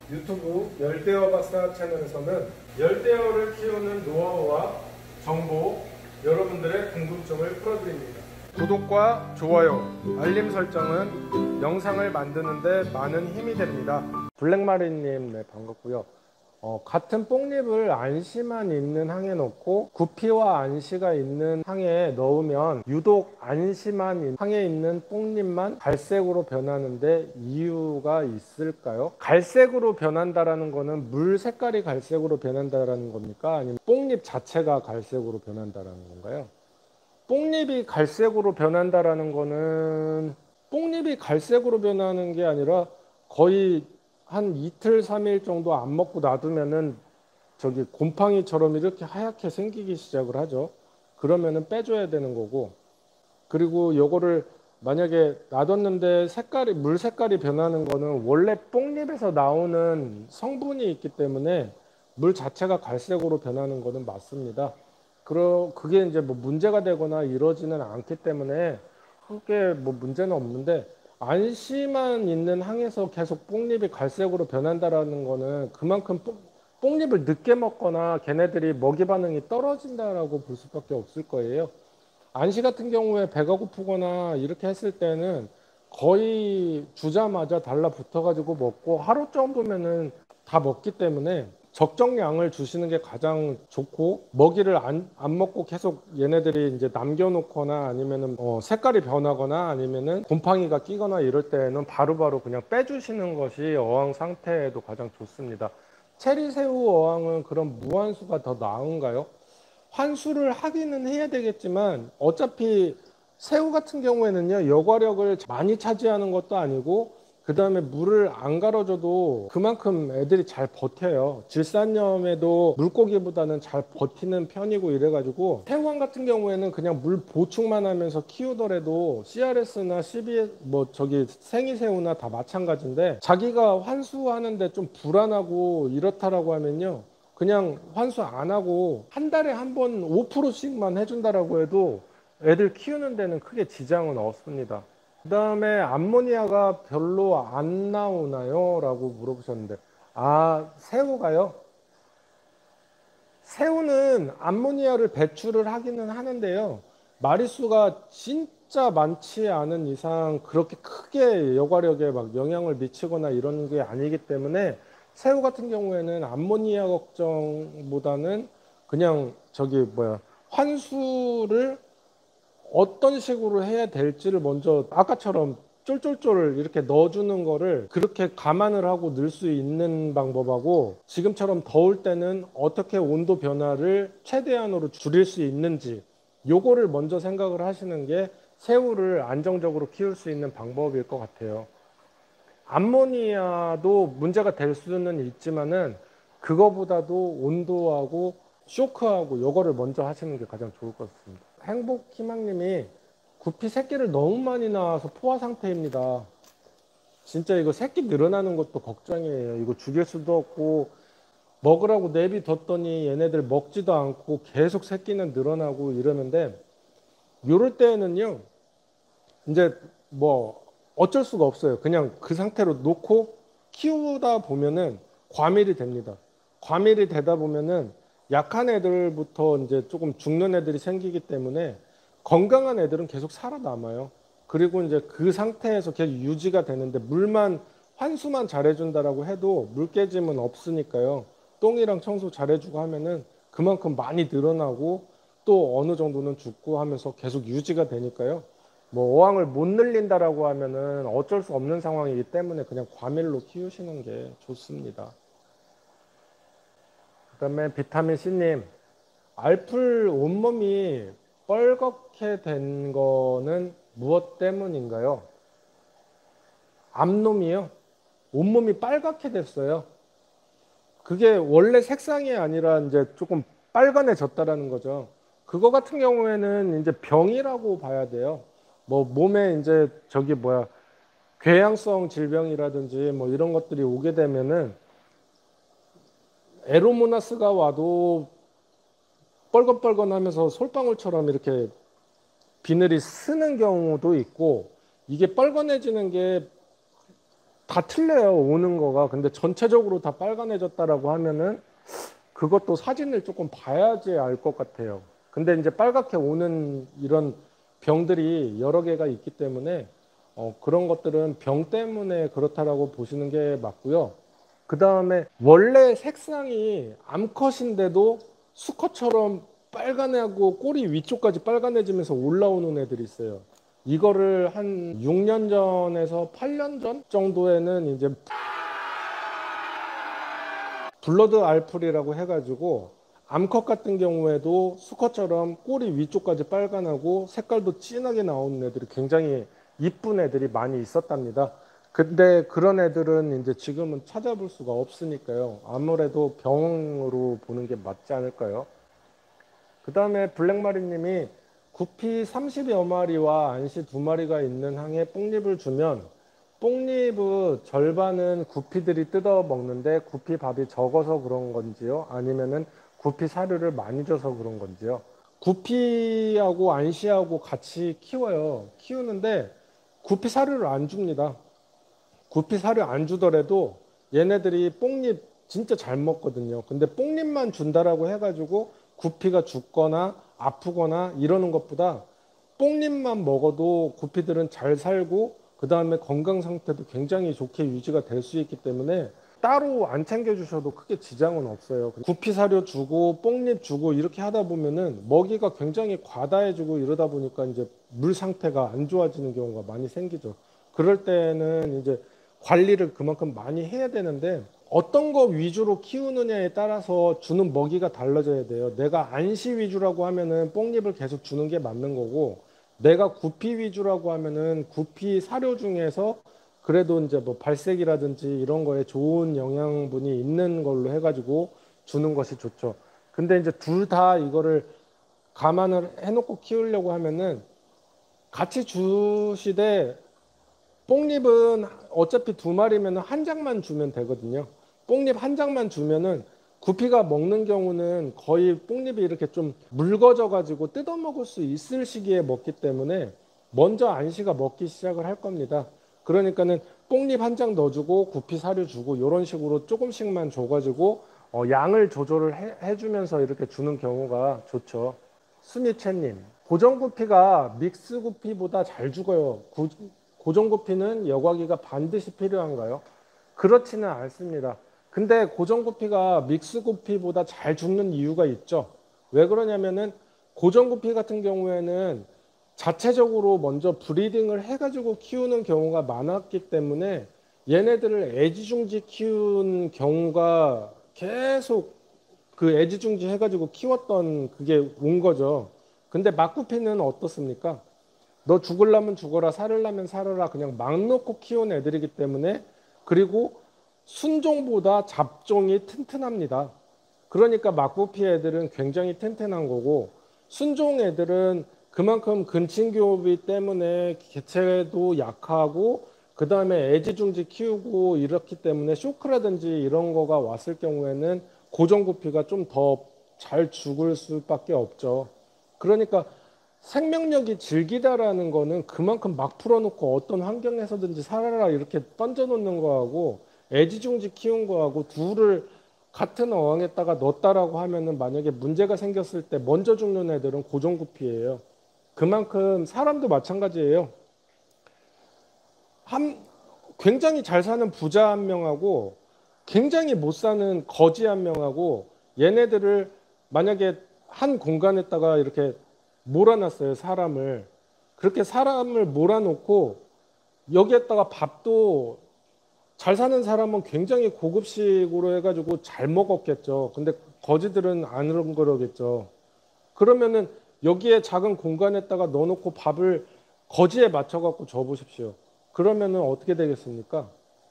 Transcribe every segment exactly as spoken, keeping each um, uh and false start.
유튜브 열대어박사 채널에서는 열대어를 키우는 노하우와 정보, 여러분들의 궁금증을 풀어드립니다. 구독과 좋아요, 알림 설정은 영상을 만드는 데 많은 힘이 됩니다. 블랙마린님, 네, 반갑고요. 어, 같은 뽕잎을 안시만 있는 항에 넣고 구피와 안시가 있는 항에 넣으면 유독 안시만 항에 있는 뽕잎만 갈색으로 변하는데 이유가 있을까요? 갈색으로 변한다라는 거는 물 색깔이 갈색으로 변한다라는 겁니까? 아니면 뽕잎 자체가 갈색으로 변한다라는 건가요? 뽕잎이 갈색으로 변한다라는 거는 뽕잎이 갈색으로 변하는 게 아니라 거의 한 이틀 삼일 정도 안 먹고 놔두면은 저기 곰팡이처럼 이렇게 하얗게 생기기 시작을 하죠. 그러면은 빼줘야 되는 거고, 그리고 요거를 만약에 놔뒀는데 색깔이 물 색깔이 변하는 거는 원래 뽕잎에서 나오는 성분이 있기 때문에 물 자체가 갈색으로 변하는 거는 맞습니다. 그러 그게 이제 뭐 문제가 되거나 이러지는 않기 때문에 크게 뭐 문제는 없는데, 안시만 있는 항에서 계속 뽕잎이 갈색으로 변한다라는 거는 그만큼 뽕, 뽕잎을 늦게 먹거나 걔네들이 먹이 반응이 떨어진다라고 볼 수밖에 없을 거예요. 안시 같은 경우에 배가 고프거나 이렇게 했을 때는 거의 주자마자 달라붙어 가지고 먹고 하루 정도면은 다 먹기 때문에 적정량을 주시는 게 가장 좋고, 먹이를 안, 안 먹고 계속 얘네들이 이제 남겨놓거나 아니면은 어, 색깔이 변하거나 아니면은 곰팡이가 끼거나 이럴 때는 바로바로 그냥 빼주시는 것이 어항 상태에도 가장 좋습니다. 체리새우 어항은 그럼 무한수가 더 나은가요? 환수를 하기는 해야 되겠지만 어차피 새우 같은 경우에는요, 여과력을 많이 차지하는 것도 아니고 그 다음에 물을 안 갈아줘도 그만큼 애들이 잘 버텨요. 질산염에도 물고기보다는 잘 버티는 편이고 이래가지고 새우항 같은 경우에는 그냥 물 보충만 하면서 키우더라도 씨알에스나 씨비에스 뭐 저기 생이새우나 다 마찬가지인데, 자기가 환수하는데 좀 불안하고 이렇다라고 하면요, 그냥 환수 안 하고 한 달에 한 번 오 퍼센트씩만 해준다라고 해도 애들 키우는 데는 크게 지장은 없습니다. 그 다음에 암모니아가 별로 안 나오나요? 라고 물어보셨는데, 아, 새우가요? 새우는 암모니아를 배출을 하기는 하는데요, 마리수가 진짜 많지 않은 이상 그렇게 크게 여과력에 막 영향을 미치거나 이런 게 아니기 때문에 새우 같은 경우에는 암모니아 걱정보다는 그냥 저기 뭐야 환수를 어떤 식으로 해야 될지를 먼저 아까처럼 쫄쫄쫄 이렇게 넣어주는 거를 그렇게 감안을 하고 넣을 수 있는 방법하고, 지금처럼 더울 때는 어떻게 온도 변화를 최대한으로 줄일 수 있는지 요거를 먼저 생각을 하시는 게 새우를 안정적으로 키울 수 있는 방법일 것 같아요. 암모니아도 문제가 될 수는 있지만은 그거보다도 온도하고 쇼크하고 요거를 먼저 하시는 게 가장 좋을 것 같습니다. 행복희망님이 구피 새끼를 너무 많이 낳아서 포화 상태입니다. 진짜 이거 새끼 늘어나는 것도 걱정이에요. 이거 죽일 수도 없고 먹으라고 내비뒀더니 얘네들 먹지도 않고 계속 새끼는 늘어나고 이러는데, 요럴 때는요 이제 뭐 어쩔 수가 없어요. 그냥 그 상태로 놓고 키우다 보면은 과밀이 됩니다. 과밀이 되다 보면은 약한 애들부터 이제 조금 죽는 애들이 생기기 때문에 건강한 애들은 계속 살아남아요. 그리고 이제 그 상태에서 계속 유지가 되는데, 물만 환수만 잘해준다라고 해도 물깨짐은 없으니까요. 똥이랑 청소 잘해주고 하면은 그만큼 많이 늘어나고 또 어느 정도는 죽고 하면서 계속 유지가 되니까요. 뭐 어항을 못 늘린다라고 하면은 어쩔 수 없는 상황이기 때문에 그냥 과밀로 키우시는 게 좋습니다. 그다음에 비타민 C님, 알풀 온몸이 뻘겋게 된 거는 무엇 때문인가요? 암놈이요? 온몸이 빨갛게 됐어요. 그게 원래 색상이 아니라 이제 조금 빨간해졌다라는 거죠. 그거 같은 경우에는 이제 병이라고 봐야 돼요. 뭐 몸에 이제 저기 뭐야 궤양성 질병이라든지 뭐 이런 것들이 오게 되면은 에로모나스가 와도 뻘건뻘건하면서 솔방울처럼 이렇게 비늘이 쓰는 경우도 있고, 이게 뻘건해지는 게 다 틀려요, 오는 거가. 근데 전체적으로 다 빨간해졌다라고 하면은 그것도 사진을 조금 봐야지 알 것 같아요. 근데 이제 빨갛게 오는 이런 병들이 여러 개가 있기 때문에 어, 그런 것들은 병 때문에 그렇다라고 보시는 게 맞고요. 그 다음에 원래 색상이 암컷인데도 수컷처럼 빨간하고 꼬리 위쪽까지 빨간해지면서 올라오는 애들이 있어요. 이거를 한 육 년 전에서 팔 년 전 정도에는 이제 블러드 알풀이라고 해가지고 암컷 같은 경우에도 수컷처럼 꼬리 위쪽까지 빨간하고 색깔도 진하게 나오는 애들이 굉장히 이쁜 애들이 많이 있었답니다. 근데 그런 애들은 이제 지금은 찾아볼 수가 없으니까요. 아무래도 병으로 보는 게 맞지 않을까요? 그 다음에 블랙마리님이 구피 삼십여 마리와 안시 두 마리가 있는 항에 뽕잎을 주면 뽕잎의 절반은 구피들이 뜯어 먹는데 구피 밥이 적어서 그런 건지요? 아니면은 구피 사료를 많이 줘서 그런 건지요? 구피하고 안시하고 같이 키워요. 키우는데 구피 사료를 안 줍니다. 구피 사료 안 주더라도 얘네들이 뽕잎 진짜 잘 먹거든요. 근데 뽕잎만 준다라고 해가지고 구피가 죽거나 아프거나 이러는 것보다 뽕잎만 먹어도 구피들은 잘 살고 그 다음에 건강 상태도 굉장히 좋게 유지가 될 수 있기 때문에 따로 안 챙겨주셔도 크게 지장은 없어요. 구피 사료 주고 뽕잎 주고 이렇게 하다 보면은 먹이가 굉장히 과다해지고 이러다 보니까 이제 물 상태가 안 좋아지는 경우가 많이 생기죠. 그럴 때는 이제 관리를 그만큼 많이 해야 되는데 어떤 거 위주로 키우느냐에 따라서 주는 먹이가 달라져야 돼요. 내가 안시 위주라고 하면은 뽕잎을 계속 주는 게 맞는 거고, 내가 구피 위주라고 하면은 구피 사료 중에서 그래도 이제 뭐 발색이라든지 이런 거에 좋은 영양분이 있는 걸로 해가지고 주는 것이 좋죠. 근데 이제 둘 다 이거를 감안을 해놓고 키우려고 하면은 같이 주시되 뽕잎은 어차피 두 마리면 한 장만 주면 되거든요. 뽕잎 한 장만 주면은 구피가 먹는 경우는 거의 뽕잎이 이렇게 좀 묽어져 가지고 뜯어 먹을 수 있을 시기에 먹기 때문에 먼저 안시가 먹기 시작을 할 겁니다. 그러니까는 뽕잎 한 장 넣어주고 구피 사료 주고 이런 식으로 조금씩만 줘가지고 어, 양을 조절을 해, 해주면서 이렇게 주는 경우가 좋죠. 수미채님, 고정구피가 믹스구피보다 잘 죽어요. 구, 고정구피는 여과기가 반드시 필요한가요? 그렇지는 않습니다. 근데 고정구피가 믹스구피보다 잘 죽는 이유가 있죠. 왜 그러냐면은 고정구피 같은 경우에는 자체적으로 먼저 브리딩을 해가지고 키우는 경우가 많았기 때문에 얘네들을 애지중지 키운 경우가 계속 그 애지중지 해가지고 키웠던 그게 온 거죠. 근데 막구피는 어떻습니까? 너 죽을라면 죽어라, 살을라면 살아라, 그냥 막 놓고 키운 애들이기 때문에, 그리고 순종보다 잡종이 튼튼합니다. 그러니까 막구피 애들은 굉장히 튼튼한 거고, 순종 애들은 그만큼 근친교비 때문에 개체도 약하고 그 다음에 애지중지 키우고 이렇기 때문에 쇼크라든지 이런 거가 왔을 경우에는 고정구피가 좀 더 잘 죽을 수밖에 없죠. 그러니까 생명력이 질기다라는 거는 그만큼 막 풀어놓고 어떤 환경에서든지 살아라 이렇게 던져놓는 거하고 애지중지 키운 거하고 둘을 같은 어항에다가 넣었다라고 하면은 만약에 문제가 생겼을 때 먼저 죽는 애들은 고정구피예요. 그만큼 사람도 마찬가지예요. 한 굉장히 잘 사는 부자 한 명하고 굉장히 못 사는 거지 한 명하고 얘네들을 만약에 한 공간에다가 이렇게 몰아놨어요. 사람을. 그렇게 사람을 몰아놓고 여기에다가 밥도 잘 사는 사람은 굉장히 고급식으로 해가지고 잘 먹었겠죠. 근데 거지들은 안 그러겠죠. 그러면은 여기에 작은 공간에다가 넣어놓고 밥을 거지에 맞춰갖고 줘보십시오. 그러면은 어떻게 되겠습니까?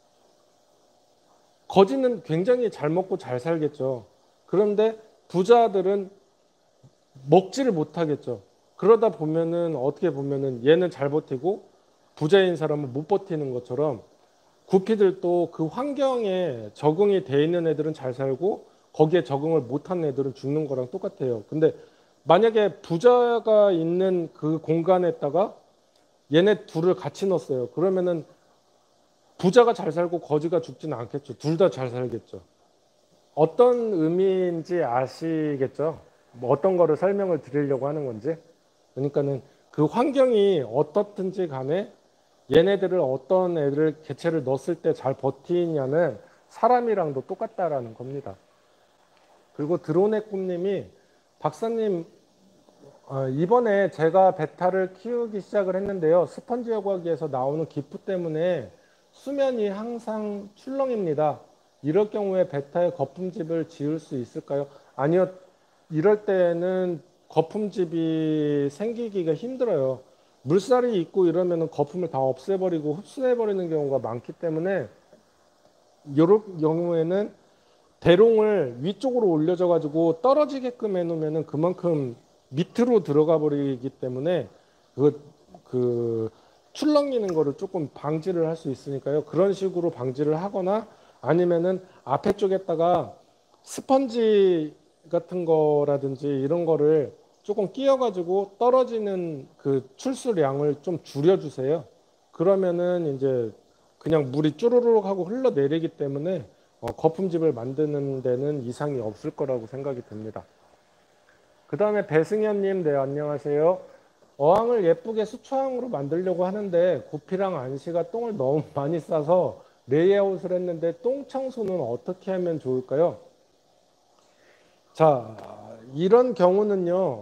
거지는 굉장히 잘 먹고 잘 살겠죠. 그런데 부자들은 먹지를 못하겠죠. 그러다 보면은 어떻게 보면은 얘는 잘 버티고 부자인 사람은 못 버티는 것처럼 구피들도 그 환경에 적응이 돼 있는 애들은 잘 살고 거기에 적응을 못한 애들은 죽는 거랑 똑같아요. 근데 만약에 부자가 있는 그 공간에다가 얘네 둘을 같이 넣었어요. 그러면은 부자가 잘 살고 거지가 죽지는 않겠죠. 둘 다 잘 살겠죠. 어떤 의미인지 아시겠죠? 뭐 어떤 거를 설명을 드리려고 하는 건지. 그러니까는 그 환경이 어떻든지 간에 얘네들을 어떤 애들 개체를 넣었을 때 잘 버티냐는 사람이랑도 똑같다라는 겁니다. 그리고 드론의 꿈님이 박사님 어, 이번에 제가 베타를 키우기 시작을 했는데요. 스펀지 여과기에서 나오는 기프 때문에 수면이 항상 출렁입니다. 이럴 경우에 베타의 거품집을 지울 수 있을까요? 아니요. 이럴 때는 거품집이 생기기가 힘들어요. 물살이 있고 이러면 거품을 다 없애버리고 흡수해버리는 경우가 많기 때문에 이런 경우에는 대롱을 위쪽으로 올려져 가지고 떨어지게끔 해놓으면 그만큼 밑으로 들어가 버리기 때문에 그, 그 출렁이는 거를 조금 방지를 할 수 있으니까요. 그런 식으로 방지를 하거나 아니면은 앞에 쪽에다가 스펀지 같은 거라든지 이런 거를 조금 끼워 가지고 떨어지는 그 출수량을 좀 줄여 주세요. 그러면은 이제 그냥 물이 쭈루룩 하고 흘러내리기 때문에 어, 거품집을 만드는 데는 이상이 없을 거라고 생각이 듭니다. 그 다음에 배승현님, 네, 안녕하세요. 어항을 예쁘게 수초항으로 만들려고 하는데 구피랑 안시가 똥을 너무 많이 싸서 레이아웃을 했는데 똥 청소는 어떻게 하면 좋을까요? 자, 이런 경우는요,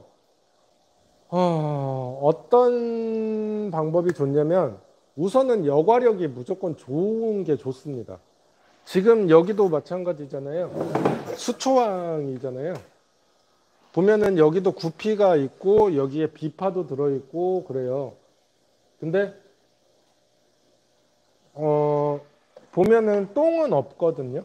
어, 어떤 방법이 좋냐면 우선은 여과력이 무조건 좋은 게 좋습니다. 지금 여기도 마찬가지잖아요. 수초항이잖아요. 보면은 여기도 구피가 있고 여기에 비파도 들어있고 그래요. 근데 어, 보면은 똥은 없거든요.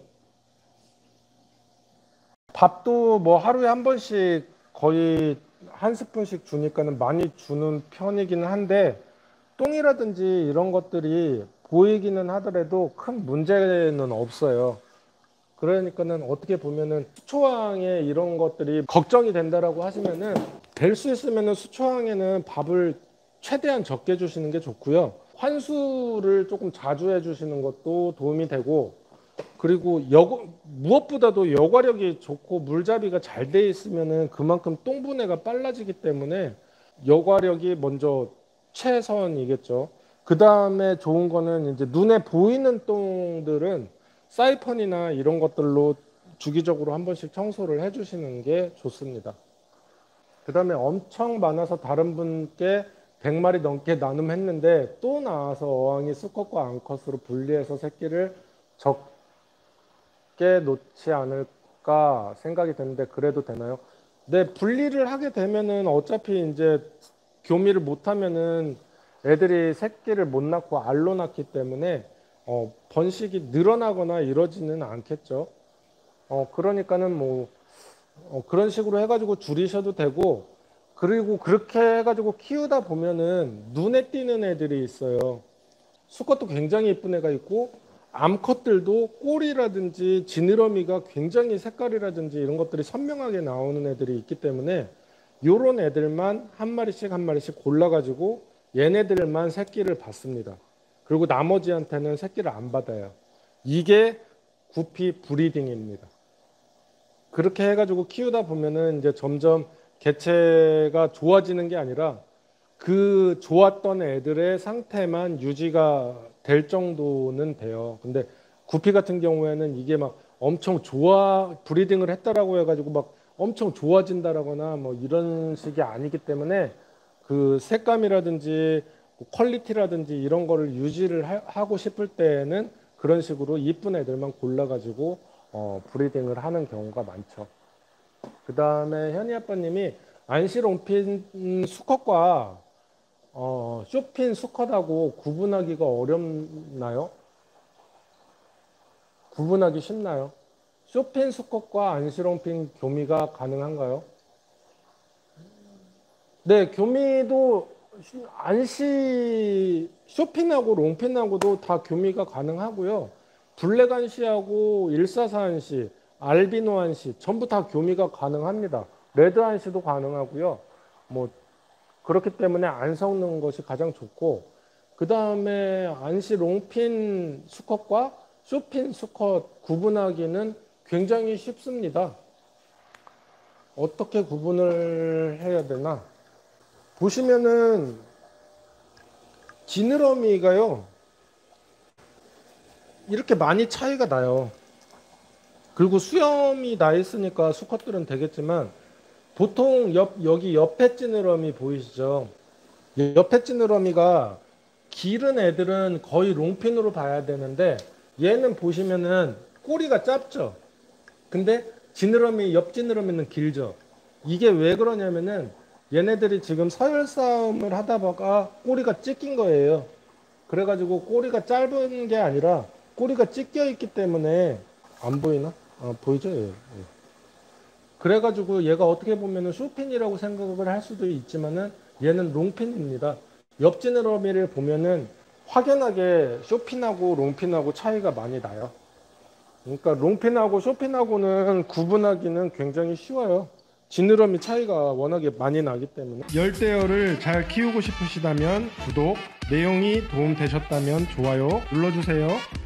밥도 뭐 하루에 한 번씩 거의 한 스푼씩 주니까는 많이 주는 편이기는 한데 똥이라든지 이런 것들이 보이기는 하더라도 큰 문제는 없어요. 그러니까는 어떻게 보면은 수초항에 이런 것들이 걱정이 된다라고 하시면은 될 수 있으면은 수초항에는 밥을 최대한 적게 주시는 게 좋고요. 환수를 조금 자주 해주시는 것도 도움이 되고 그리고 여, 무엇보다도 여과력이 좋고 물잡이가 잘 돼 있으면은 그만큼 똥분해가 빨라지기 때문에 여과력이 먼저 최선이겠죠. 그 다음에 좋은 거는 이제 눈에 보이는 똥들은 사이펀이나 이런 것들로 주기적으로 한 번씩 청소를 해주시는 게 좋습니다. 그 다음에 엄청 많아서 다른 분께 백 마리 넘게 나눔했는데 또 나와서 어항이 수컷과 암컷으로 분리해서 새끼를 적게 놓지 않을까 생각이 드는데 그래도 되나요? 네, 분리를 하게 되면은 어차피 이제 교미를 못하면은 애들이 새끼를 못 낳고 알로 낳기 때문에 어, 번식이 늘어나거나 이러지는 않겠죠. 어, 그러니까는 뭐 어, 그런 식으로 해가지고 줄이셔도 되고 그리고 그렇게 해가지고 키우다 보면은 눈에 띄는 애들이 있어요. 수컷도 굉장히 예쁜 애가 있고 암컷들도 꼬리라든지 지느러미가 굉장히 색깔이라든지 이런 것들이 선명하게 나오는 애들이 있기 때문에 요런 애들만 한 마리씩 한 마리씩 골라가지고 얘네들만 새끼를 받습니다. 그리고 나머지한테는 새끼를 안 받아요. 이게 구피 브리딩입니다. 그렇게 해가지고 키우다 보면은 이제 점점 개체가 좋아지는 게 아니라 그 좋았던 애들의 상태만 유지가 될 정도는 돼요. 근데 구피 같은 경우에는 이게 막 엄청 좋아 브리딩을 했다라고 해가지고 막 엄청 좋아진다라거나 뭐 이런 식이 아니기 때문에 그 색감이라든지 퀄리티라든지 이런 거를 유지를 하, 하고 싶을 때에는 그런 식으로 이쁜 애들만 골라가지고 어, 브리딩을 하는 경우가 많죠. 그 다음에 현이 아빠님이 안시롱핀 수컷과 어, 쇼핀 수컷하고 구분하기가 어렵나요? 구분하기 쉽나요? 쇼핀 수컷과 안시롱핀 교미가 가능한가요? 네, 교미도 안시 쇼핀하고 롱핀하고도 다 교미가 가능하고요. 블랙 안시하고 일사사 안시, 알비노 안시 전부 다 교미가 가능합니다. 레드 안시도 가능하고요. 뭐 그렇기 때문에 안 섞는 것이 가장 좋고 그 다음에 안시 롱핀 수컷과 숏핀 수컷 구분하기는 굉장히 쉽습니다. 어떻게 구분을 해야 되나? 보시면은 지느러미가요 이렇게 많이 차이가 나요. 그리고 수염이 나 있으니까 수컷들은 되겠지만 보통 옆, 여기 옆에 지느러미 보이시죠? 옆에 지느러미가 길은 애들은 거의 롱핀으로 봐야 되는데 얘는 보시면은 꼬리가 짧죠. 근데 지느러미, 옆 지느러미는 길죠. 이게 왜 그러냐면은 얘네들이 지금 서열 싸움을 하다가 꼬리가 찢긴 거예요. 그래가지고 꼬리가 짧은 게 아니라 꼬리가 찢겨 있기 때문에 안 보이나? 아, 보이죠? 예, 예. 그래가지고 얘가 어떻게 보면은 숏핀이라고 생각을 할 수도 있지만은 얘는 롱핀입니다. 옆 지느러미를 보면은 확연하게 숏핀하고 롱핀하고 차이가 많이 나요. 그러니까 롱핀하고 숏핀하고는 구분하기는 굉장히 쉬워요. 지느러미 차이가 워낙에 많이 나기 때문에. 열대어를 잘 키우고 싶으시다면 구독, 내용이 도움되셨다면 좋아요 눌러주세요.